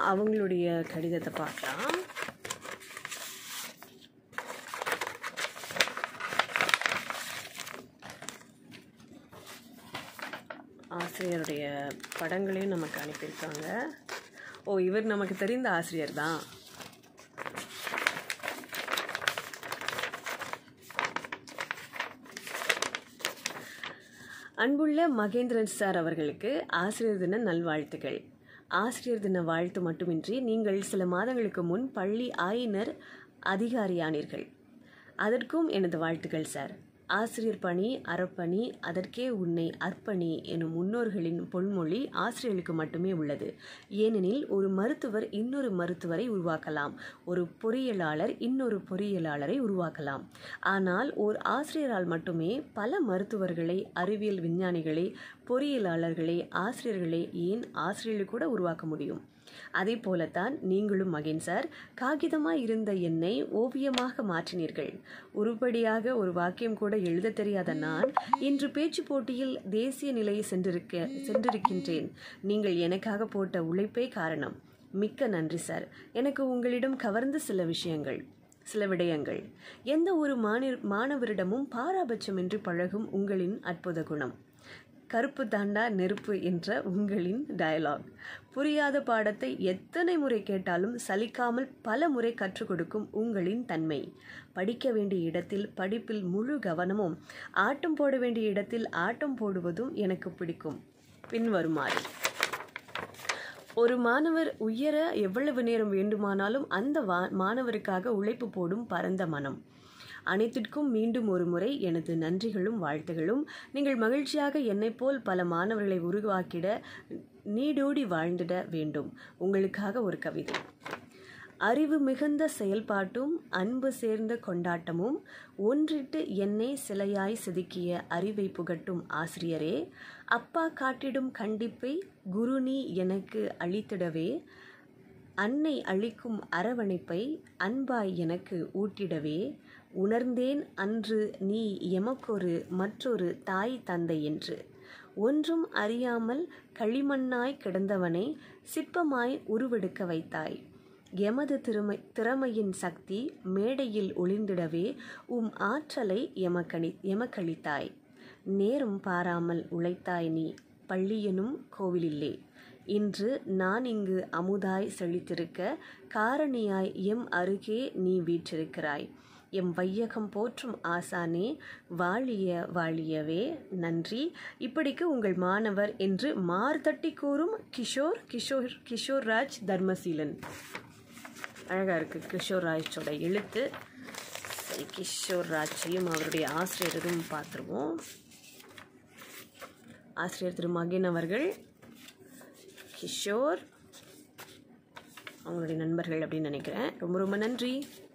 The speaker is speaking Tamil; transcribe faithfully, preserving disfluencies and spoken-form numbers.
அவங்களுடைய கடிதத்தை பார்க்கலாம். ஆசிரியருடைய படங்களையும் நமக்கு அனுப்பியிருக்காங்க. ஓ, இவர் நமக்கு தெரிந்த ஆசிரியர் தான். அன்புள்ள மகேந்திரன் சார் அவர்களுக்கு ஆசிரியர் தின நல்வாழ்த்துக்கள். ஆசிரியர் தின வாழ்த்து மட்டுமின்றி நீங்கள் சில மாதங்களுக்கு முன் பள்ளி ஆயினர் அதிகாரியானீர்கள். அதற்கும் எனது வாழ்த்துக்கள் சார். ஆசிரியர் பணி அறப்பணி, அதற்கே உன்னை அர்ப்பணி எனும் முன்னோர்களின் பொன்மொழி ஆசிரியர்களுக்கு மட்டுமே உள்ளது. ஏனெனில் ஒரு மருத்துவர் இன்னொரு மருத்துவரை உருவாக்கலாம், ஒரு பொறியியலாளர் இன்னொரு பொறியியலாளரை உருவாக்கலாம். ஆனால் ஓர் ஆசிரியரால் மட்டுமே பல மருத்துவர்களை, அறிவியல் விஞ்ஞானிகளை, பொறியியலாளர்களை, ஆசிரியர்களை, ஏன் ஆசிரியர்களை கூட உருவாக்க முடியும். அதே போலத்தான் நீங்களும் மகேன் சார் காகிதமாய் இருந்த என்னை ஓவியமாக மாற்றினீர்கள். உருப்படியாக ஒரு வாக்கியம் கூட எழுத தெரியாத நான் இன்று பேச்சு போட்டியில் தேசிய நிலையை சென்றிருக்க சென்றிருக்கின்றேன். நீங்கள் எனக்காக போட்ட உழைப்பே காரணம். மிக்க நன்றி சார். எனக்கு உங்களிடம் கவர்ந்த சில விஷயங்கள் சில விடயங்கள் எந்த ஒரு மாணவரிடமும் பாராபட்சமின்றி பழகும் உங்களின் அற்புத குணம், கருப்பு தாண்டா நெருப்பு என்ற உங்களின் டயலாக், புரியாத பாடத்தை எத்தனை முறை கேட்டாலும் சலிக்காமல் பல முறை கற்றுக் கொடுக்கும் உங்களின் தன்மை, படிக்க வேண்டிய இடத்தில் படிப்பில் முழு கவனமும், ஆட்டம் போட வேண்டிய இடத்தில் ஆட்டம் போடுவதும் எனக்கு பிடிக்கும். பின்வருமாறு: ஒரு மாணவர் உயர எவ்வளவு நேரம் வேண்டுமானாலும் அந்த மாணவருக்காக உழைப்பு போடும் பரந்த மனம். அனைத்திற்கும் மீண்டும் ஒரு முறை எனது நன்றிகளும் வாழ்த்துகளும். நீங்கள் மகிழ்ச்சியாக என்னை போல் பல மாணவர்களை உருவாக்கிட நீடோடி வாழ்ந்திட வேண்டும். உங்களுக்காக ஒரு கவிதை. அறிவு மிகுந்த செயல்பாட்டும் அன்பு சேர்ந்த கொண்டாட்டமும் ஒன்றிட்டு என்னை சிலையாய் செதுக்கிய அறிவை புகட்டும் ஆசிரியரே, அப்பா காட்டிடும் கண்டிப்பை குரு நீ எனக்கு அளித்திடவே, அன்னை அளிக்கும் அரவணைப்பை அன்பாய் எனக்கு ஊட்டிடவே, உணர்ந்தேன் அன்று நீ எமக்கொரு மற்றொரு தாய் தந்தை என்று. ஒன்றும் அறியாமல் களிமண்ணாய் கிடந்தவனை சிற்பமாய் உருவெடுக்க வைத்தாய். எமது திறமை திறமையின் சக்தி மேடையில் ஒளிந்திடவே உம் ஆற்றலை எமக்கணி எமக்களித்தாய். நேரம் பாராமல் உழைத்தாய் நீ பள்ளியெனும் கோவிலில்லே. இன்று நான் இங்கு அமுதாய் செழித்திருக்க காரணியாய் எம் அருகே நீ வீற்றிருக்கிறாய். எம் வையகம் போற்றும் ஆசானே, வாழிய வாழியவே. நன்றி. இப்படிக்கு உங்கள் மாணவர் என்று மார்தட்டி கூறும் கிஷோர் கிஷோர் கிஷோர் ராஜ் தர்மசீலன். அழகாக இருக்குது கிஷோர் ராஜோட எழுத்து. சரி, கிஷோர் ராஜையும் அவருடைய ஆசிரியரும் பார்த்துருவோம். ஆசிரியர் திரு மகேன் அவர்கள், கிஷோர் அவங்களுடைய நண்பர்கள் அப்படின்னு நினைக்கிறேன். ரொம்ப ரொம்ப நன்றி.